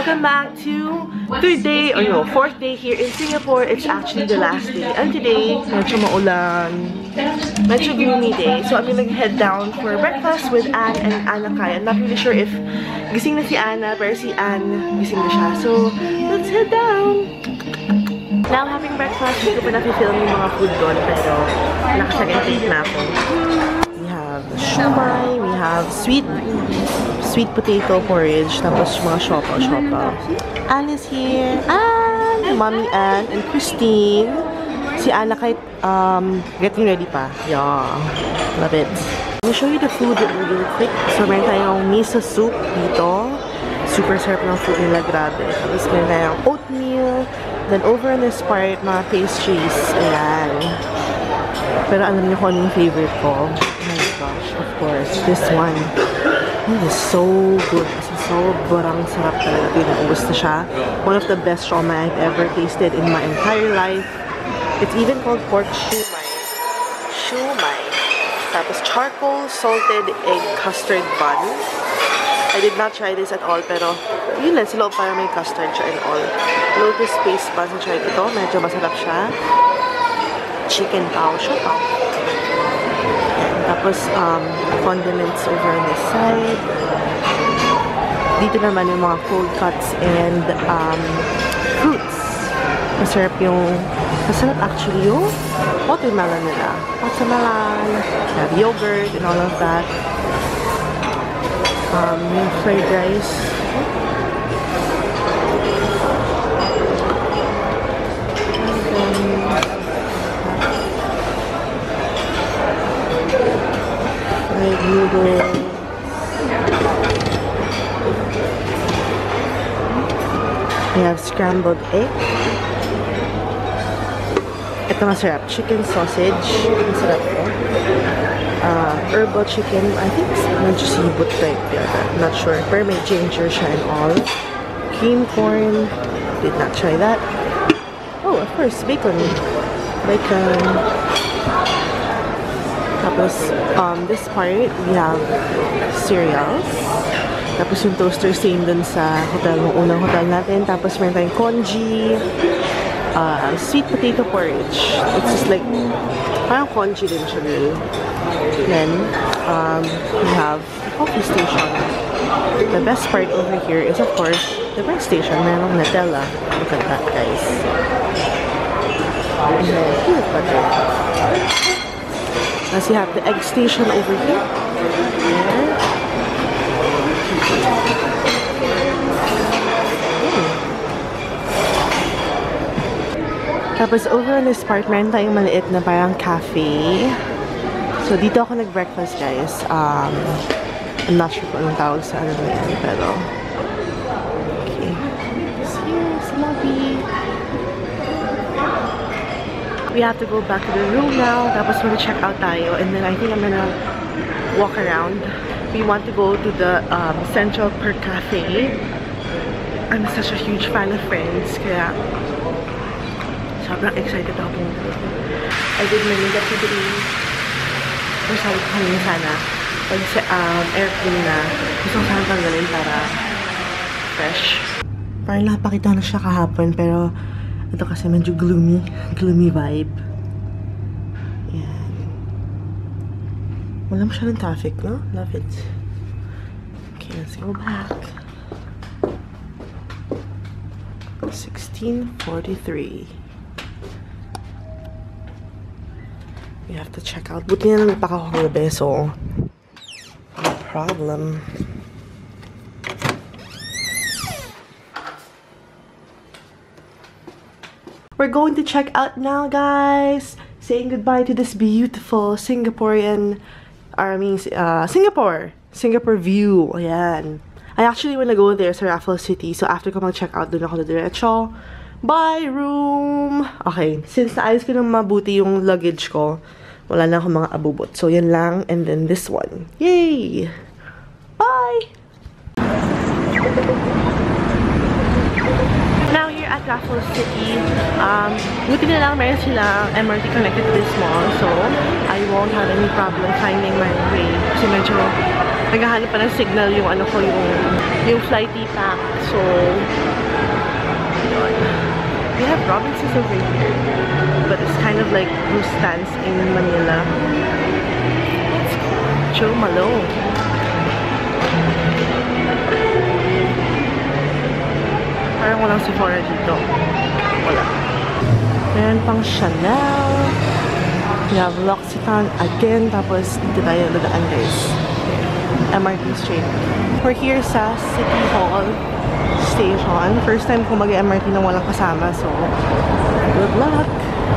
Welcome back to fourth day here in Singapore. It's actually the last day. And today, medyo maulan, medyo gloomy day. So I'm gonna head down for breakfast with Anne and Anna Kai. I'm not really sure if gising na si Anna, pero si Anne gising na siya. So let's head down! Now having breakfast, hindi ko pa na-film yung mga food doon, pero naka-second take na ako. We have shumai, we have sweet potato porridge, tapos mga siopaw. Anne is here. Anne! Mommy Anne and Christine. Si Anna kahit getting ready pa. Yeah. Love it. Let me show you the food really quick. So meron tayong miso soup dito. Super sarap ng food nila, grabe. Tapos meron tayong oatmeal. Then over on this part, mga pastries. Ayan. Pero alam niyo kung ano yung favorite ko. Oh my gosh, of course. This one. It is so good. Kasi sobrang sarap talaga. Pinaubos na siya. One of the best siomai I've ever tasted in my entire life. It's even called pork shumai. Shumai. Tapos charcoal salted egg custard bun. I did not try this at all, pero yun lang, sa loob parang may custard siya and all. Lotus paste bun sa try ito. Medyo masarap siya. Chicken pao, siopaw. Tapos, condiments over on this side. Dito naman yung mga cold cuts and fruits. Masarap actually yung watermelon nila. Watermelon, yogurt and all of that. Yung fried rice. Fried noodles. We have scrambled egg. Ito masarap. Chicken sausage. Masarap po. Herbal chicken. I think medyo seafood type yata. Not sure. Pero may ginger siya and all. Cream corn. Did not try that. Oh, of course. Bacon. Bacon. Tapos, this part, we have cereals. Tapos yung toaster, same dun sa hotel, yung unang hotel natin. Tapos meron tayong congee, sweet potato porridge. It's just like, parang congee din siya din. Then, we have the coffee station. The best part over here is, of course, the bread station. Merong Nutella. Look at that, guys. And then, peanut butter. As you have the egg station over here. There. Tapos over on this part, meron tayong maliit na parang cafe. So dito ako nag-breakfast, guys. I'm not sure kung anong tawag sa ano na yan, pero okay. So here's the lobby. We have to go back to the room now. Tapos mag-check out tayo. And then I think I'm gonna walk around. We want to go to the Central Perk Cafe. I'm such a huge fan of Friends. Kaya sobrang excited ako. I did my makeup today. Pero sabi ko kanina sana. Pag air clean na. Gusto ko sana tanggalin para fresh. Parang napakita na siya kahapon. Pero ito kasi medyo gloomy vibe. Yan. Wala masyadong traffic, no? Love it. Okay, let's go back. 16:43. We have to check out. Buti na lang nagpaka ko gabi, so no problem. We're going to check out now, guys. Saying goodbye to this beautiful Singapore view. Ayan. I actually want to go there sa Raffles City. So after ko mag-check out, dun ako diretso. Bye, room! Okay. Since naayos ko ng mabuti yung luggage ko, wala na akong mga abubot. So yan lang. And then this one. Yay! Bye! Now here at Raffles City, buti na lang meron silang MRT connected to this mall, so I won't have any problem finding my way kasi medyo naghahanap pa ng signal yung ano ko, yung flighty pack. So, yun. We have provinces over here. But it's kind of like who stands in Manila. Joe Malone. Parang walang Sephora dito. Wala. Meron pang Chanel. We have L'Occitane again. Tapos dito tayo nadaan guys. MRT Street. We're here sa City Hall Station. First time ko mag-MRT nang walang kasama. So, good luck!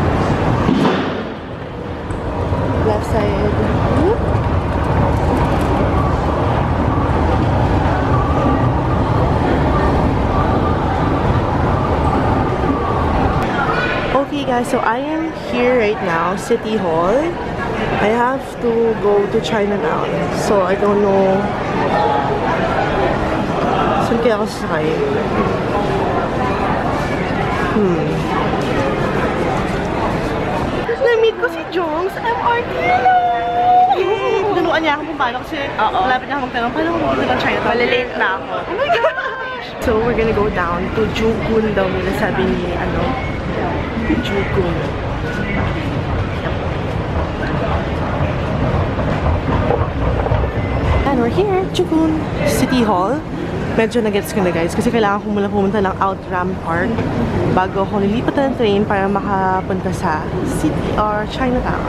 Left side. Whoop. Okay guys, so I am here right now, City Hall. I have to go to Chinatown. So I don't know saan kaya ako sasakay. Na-meet ko si Jong sa MRT. Yay! Tinuruan niya ako kung paano kasi malapit na ako magtanong, paano ko pupunta ng Chinatown? Malilate na ako. Oh my gosh! So we're gonna go down to Jugun daw nila, sabi ni Jugun. And we're here, Jugun City Hall. Medyo nag-gets ko na guys kasi kailangan ko muna pumunta ng Outram Park bago ako nilipat ng train para makapunta sa City or Chinatown.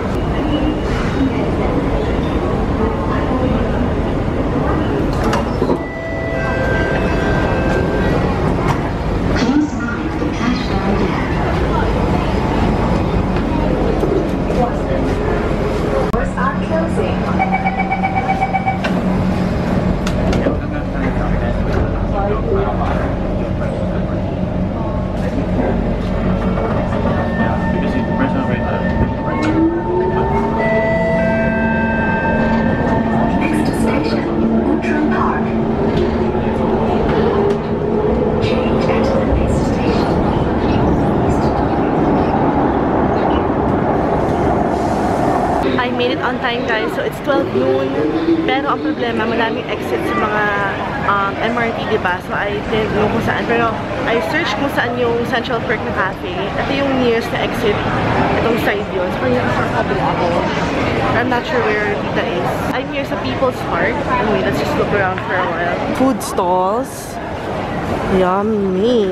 Made it on time guys, so it's 12 noon. Pero ang problema, maraming exit sa mga MRT, diba? So I didn't know kung saan. Pero I searched kung saan yung Central Park na cafe. Ito yung nearest na exit. Itong side yun. So parang sa kabila ako. I'm not sure where Tita is. I'm here sa People's Park. Anyway, let's just look around for a while. Food stalls. Yummy.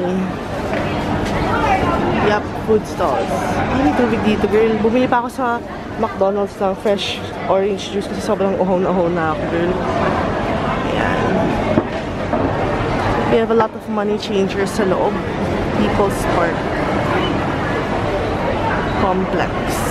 Yup, food stalls. Hindi tubig dito, girl. Bumili pa ako sa McDonald's ng fresh orange juice kasi sobrang uhaw na ako, girl. Ayan. We have a lot of money changers sa loob. People's Park Complex.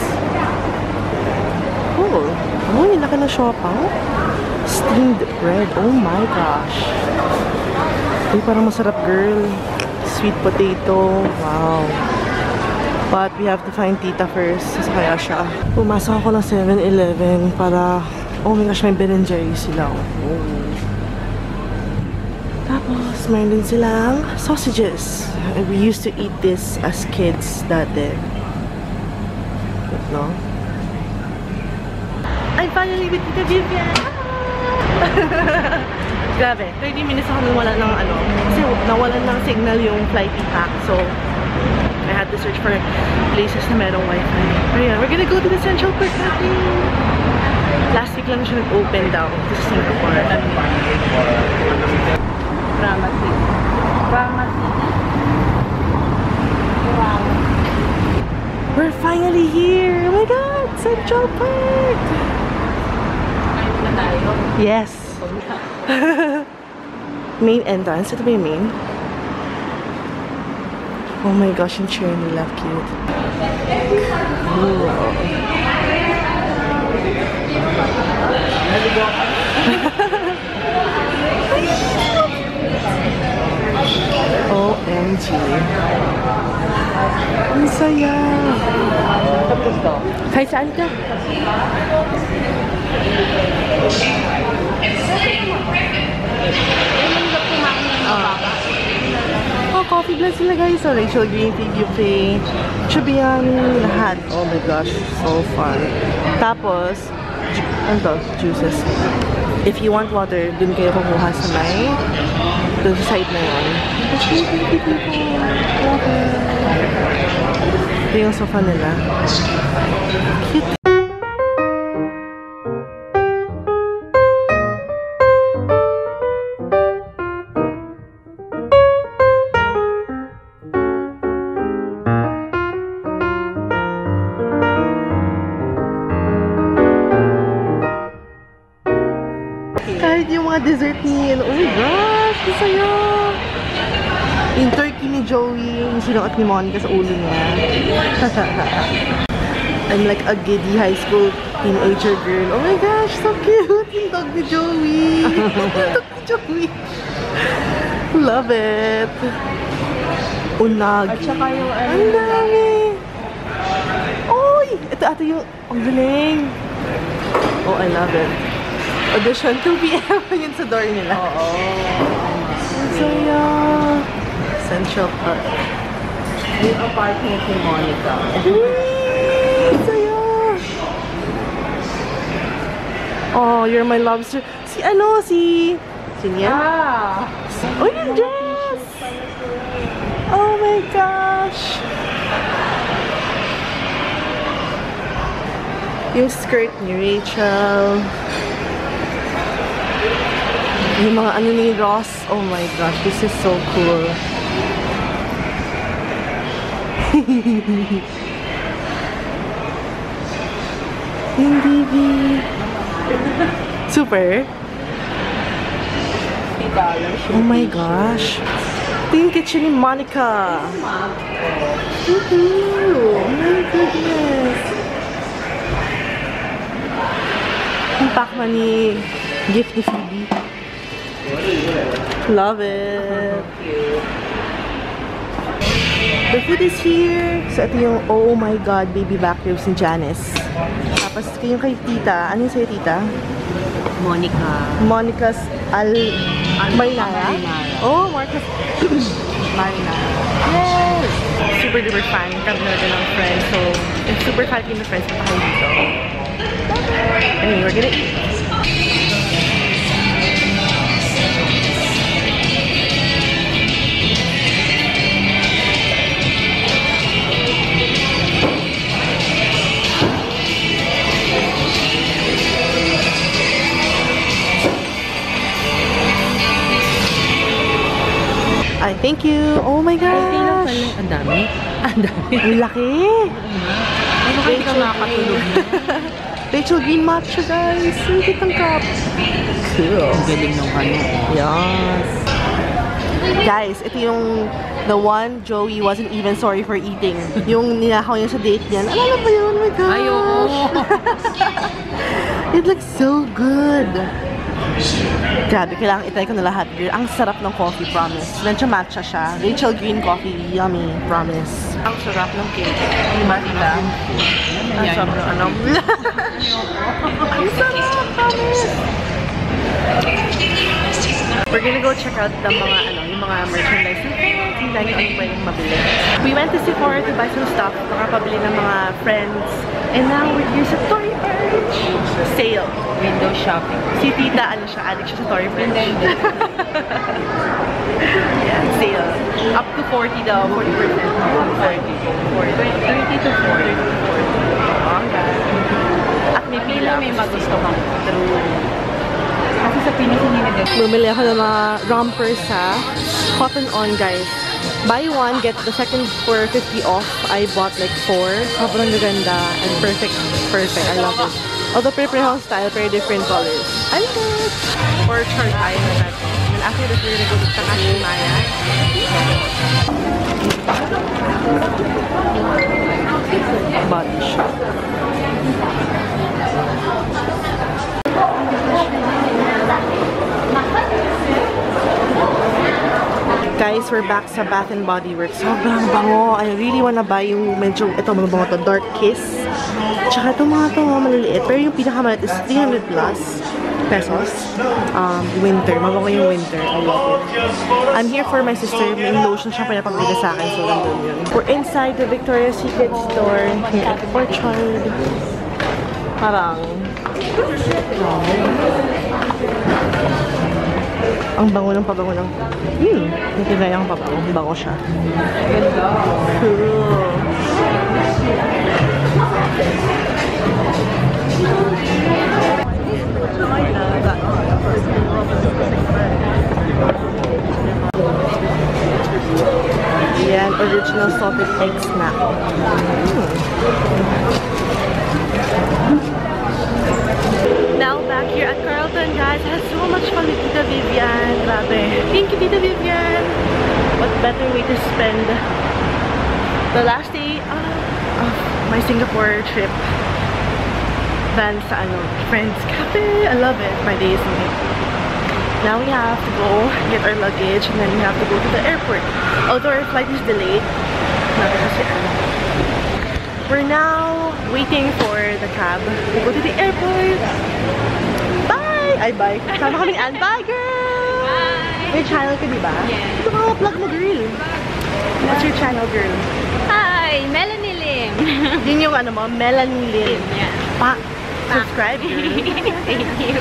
Cool. Oh, yung laki na shopang. Steamed bread. Oh my gosh. Uy, parang masarap, girl. Sweet potato. Wow. But we have to find Tita first. Sasakaya siya. Pumasok ako ng 7-Eleven para... Oh my gosh, may Ben & Jerry sila. Oh. Tapos, mayroon din silang sausages. We used to eat this as kids dati. No? I'm finally with Tita Vivian! Grabe, 30 minutes ako nawala ng ano. Kasi nawalan ng signal yung flighty pack. So, I had to search for places na merong wifi. Pero yeah, we're gonna go to the Central Park Cafe. Last week lang siya nag-open daw to Singapore. Dramatic. We're finally here! Oh my god! Central Park! Yes! Main entrance. Ito ba yung main? Oh my gosh, yung chair nila. Cute. Cool. OMG. Ang saya. Kahit saan ka? Oh, coffee blend sila guys. So, Rachel Green Tea, Buffet, Chubbiani, lahat. Oh my gosh, so fun. Tapos, ano to? Juices. If you want water, dun kayo kumuha sa may dun sa side na yun. Ito yung sofa nila. Cute. Kahit yung mga dessert niya, oh my gosh, masaya! Yung turkey ni Joey, yung sinuot ni Monica sa ulo niya. I'm like a giddy high school teenager girl. Oh my gosh, so cute! Yung dog ni Joey! Yung dog ni Joey! Love it! Unagi. At saka yung ano. Ang dami! Uy! Ito ata yung, ang galing! Oh, I love it. Audition 2 PM yun sa door nila. Oo. Ang saya! Central Park. Yung apartment ni Monica. Ang saya! Oh, you're my lobster. Si ano? Si niya? Ah! Oh, yung dress! Oh my gosh! Yung skirt ni Rachel. Yung mga ano ni Ross. Oh my gosh, this is so cool. Yung BB. Super. Oh my gosh. Ito yung kitchen ni Monica. Oh my goodness. Yung Pac-Man ni gift ni Phoebe. Love it. The food is here. So, ito yung, oh my god, baby back ribs ni Janice. Tapos, yung kay tita. Ano yung sa'yo, tita? Monica. Monica's Marinara? Oh, Marcus Marinara. Yes! Super duper fan kami talaga ng friends. So, if super fan kayo ng friends, punta kayo dito. Anyway, we're gonna eat. Ay, thank you. Oh my gosh. Ang dami. Ang dami. Ang laki. Ano kayo ka makakatulog na? Rachel Green Matcha, guys. Ang kitang cup. Cool. Ang galing ng ano. Yes. Guys, ito yung the one Joey wasn't even sorry for eating. Yung ninakaw niya sa date niya. Alala ba yun? Oh my gosh. Ay, oo. It looks so good. Grabe, kailangan itry ko na lahat, girl. Ang sarap ng coffee, promise. Medyo matcha siya. Rachel Green coffee, yummy, promise. Ang sarap ng cake. Di ba, tita? Ang sobrang ano. Ang sarap, promise. We're gonna go check out the mga ano, yung mga merchandise. Tingnan nyo ano pwedeng mabili. We went to Sephora to buy some stuff. Makapabili ng mga friends. And now we're here sa Tory Burch. Sale. Window shopping. Si tita, ano siya, addict siya sa Tory Burch. Yeah, sale. Up to 40 daw, 40%. 30 to 40. At may pila. May magusto kang true. Kasi sa Pinas hindi na din. Bumili ako ng mga rompers sa Cotton On, guys. Buy one, get the second for 50 off. I bought like 4. Sobrang ganda and perfect. Perfect. I love it. Although pare-parehong style, pero different colors. I love it! Orchard tayo na natin. And after this, we're gonna go to Takashimaya. Body shop. Guys, we're back sa Bath and Body Works. Sobrang bango. I really wanna buy yung medyo, ito mga bango to, Dark Kiss. Tsaka ito mga to, maliliit. Pero yung pinakamalit is 300 plus pesos. Winter. Mabango yung winter. I love it. I'm here for my sister. May lotion siya pinapabili sa akin. So, nandun yun. We're inside the Victoria's Secret store here at Orchard. Parang Ang bango ng pabango ng... Hindi kaya ang pabango. Bango siya. Cool. Yan, original salted egg snack. Now back here at Carlton, guys. I had so much fun with Tita Vivian. Grabe. Thank you, Tita Vivian. What better way to spend the last day of my Singapore trip than sa Friends Cafe. I love it. My days in it. Now we have to go get our luggage and then we have to go to the airport. Although our flight is delayed, we're now waiting for the cab to go to the airport. Bye! Ay, bye. Sama kaming Ann. Bye, girl! Bye! May channel ka, diba? Yeah. Ito ka vlog mo, girl. What's your channel, girl? Hi! Melanie Lim! Yun yung mo, Melanie Lim. Yeah. Subscribe, girl. Thank you.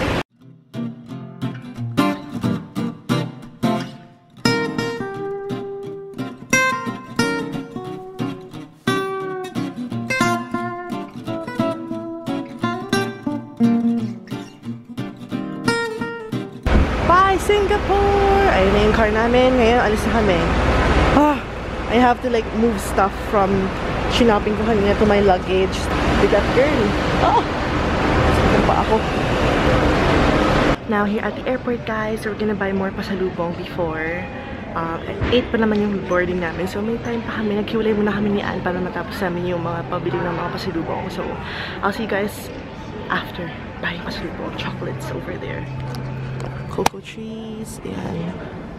Bye, Singapore! Ayun na yung car namin. Ngayon, alis na kami. I have to like move stuff from shopping ko kanina to my luggage. With that girl. Sakit pa ako. Now, here at the airport, guys, we're gonna buy more pasalubong before 8 pa naman yung boarding namin. So, may time pa kami. Naghiwalay muna kami ni Ann para matapos namin yung mga pabili ng mga pasalubong. So, I'll see you guys after buying pasalubong. Chocolates over there. Cocoa trees. Ayan.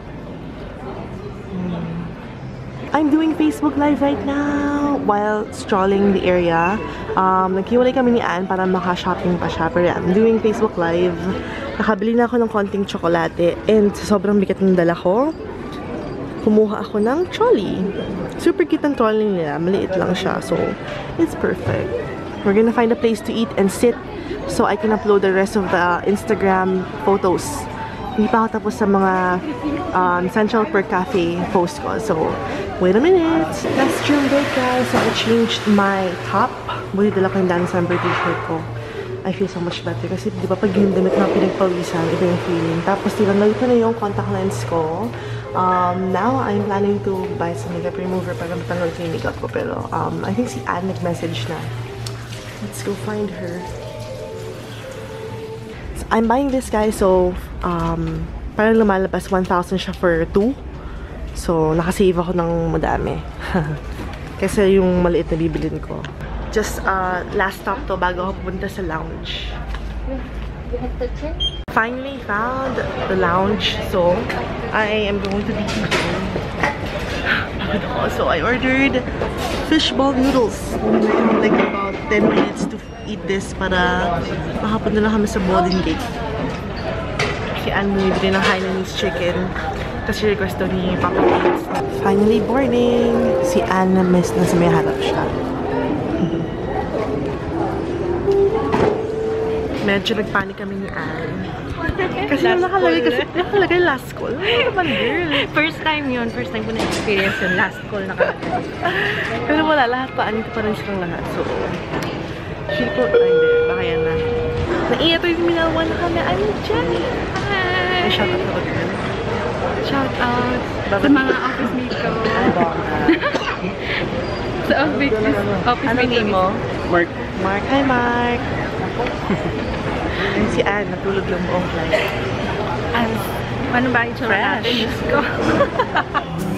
I'm doing Facebook Live right now while strolling the area. Naghiwalay kami ni Ann para maka-shopping pa siya. Pero I'm doing Facebook Live. Nakabili na ako ng konting tsokolate. And sobrang bigat ng dala ko, kumuha ako ng trolley. Super cute ang trolley nila. Maliit lang siya. So, it's perfect. We're gonna find a place to eat and sit so I can upload the rest of the Instagram photos. Hindi pa ako tapos sa mga Central Perk Cafe post ko. So, wait a minute. Last June break, guys. So, I changed my top. Buti dala ko yung Dan December t-shirt ko. I feel so much better. Kasi, di ba, pag yung damit na pinagpawisan, iba yung feeling. Tapos, di ba, nalito na yung contact lens ko. Now, I'm planning to buy some makeup remover para matanggal ko yung makeup ko. Pero, I think si Ann nag-message na. Let's go find her. I'm buying this, guys, so parang lumalabas 1,000 siya for 2. So, nakasave ako ng madami. Kasi yung maliit na bibilin ko. Just last stop to bago ako pupunta sa lounge. Finally found the lounge, so I am going to be eating. So, I ordered fishball noodles. Like about 10 minutes to eat this para makapunta na kami sa Golden Gate. Si Ann bumibili ng Hainanese chicken kasi request daw ni Papa Kids. Finally boarding! Si Ann na-miss na sa may harap siya. Medyo nagpanik kami ni Ann. Kasi nakalagay last call. Ano naman, girl? First time yun. First time ko na-experience yung last call nakalagay. Pero wala, lahat pa. Anito pa rin silang lahat. So, feel ko, ay hindi, baka yan na. Naiya to yung minawa na kami. I'm Jenny. Hi! Ay, shout out ako, girl. Shout out sa mga office mate ko. Sa office mate mo? Mark. Mark. Hi, Mark. And si Ann, natulog lang buong flight. Ano ba yung tsura natin? Diyos ko.